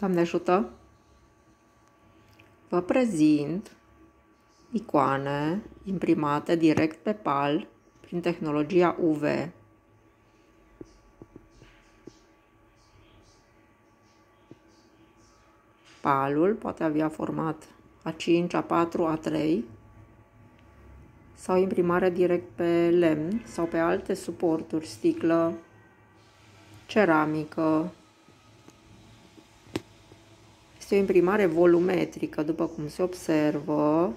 Doamne ajută! Vă prezint icoane imprimate direct pe PAL prin tehnologia UV. PAL-ul poate avea format A5, A4, A3 sau imprimare direct pe lemn sau pe alte suporturi, sticlă, ceramică. Este o imprimare volumetrică, după cum se observă,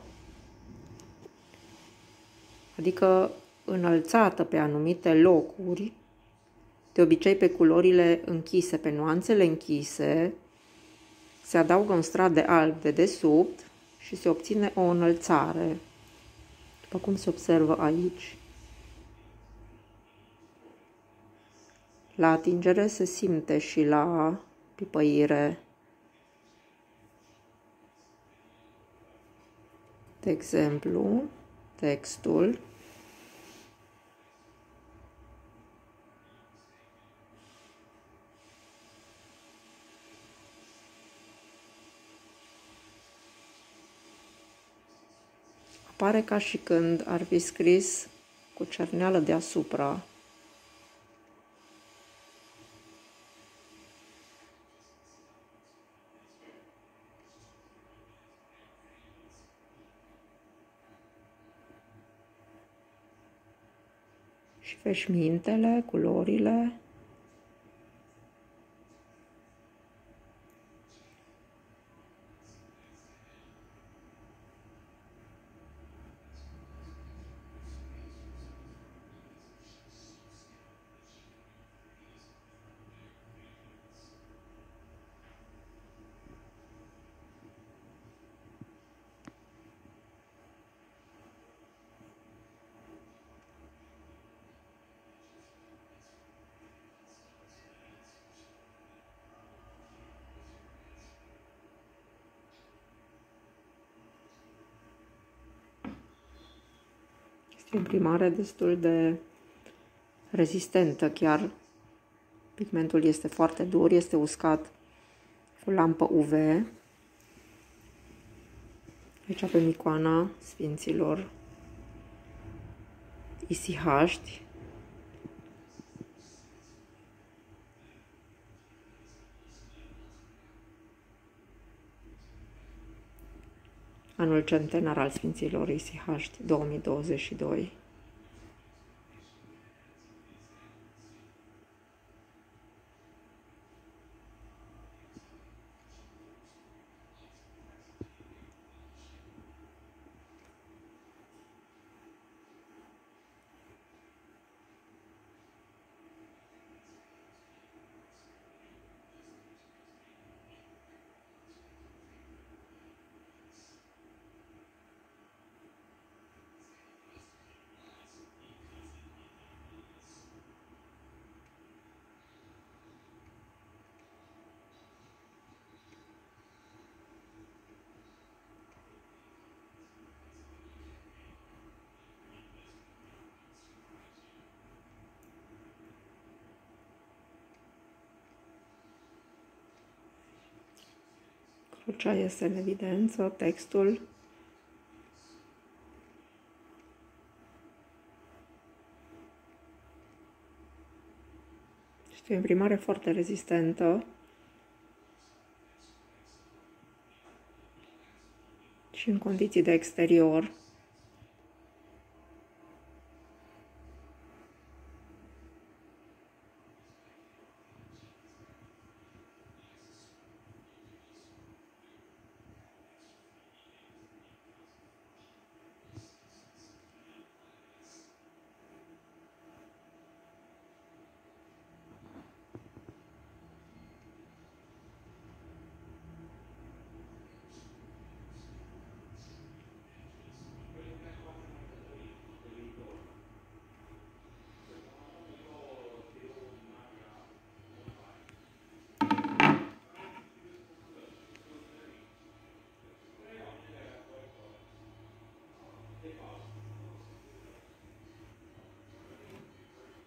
adică înălțată pe anumite locuri, de obicei pe culorile închise, pe nuanțele închise, se adaugă un strat de alb de desubt și se obține o înălțare, după cum se observă aici. La atingere se simte și la pipăire. De exemplu, textul. Apare ca și când ar fi scris cu cerneală deasupra. Și veșmintele, culorile. Este o imprimare destul de rezistentă, chiar pigmentul este foarte dur, este uscat cu lampă UV. Aici avem icoana Sfinților isihaști. Anul centenar al Sfinților isihaști 2022. Crucea este în evidență, textul. Este o imprimare foarte rezistentă și în condiții de exterior.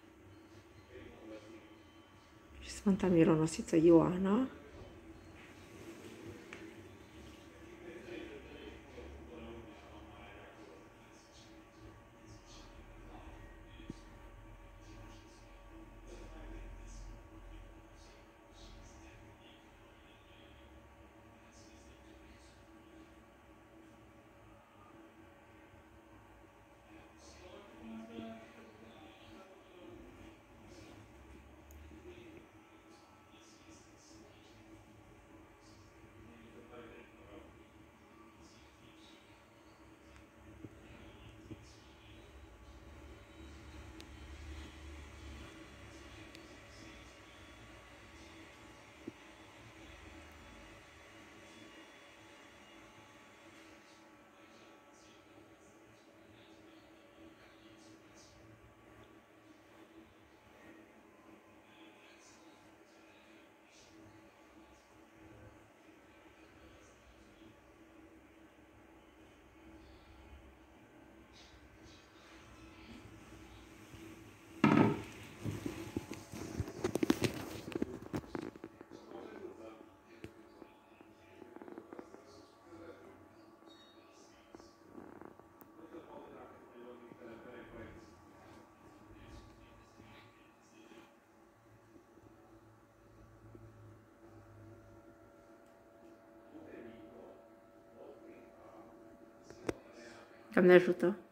Sfânta Mironosiță Ioana. Doamne ajută!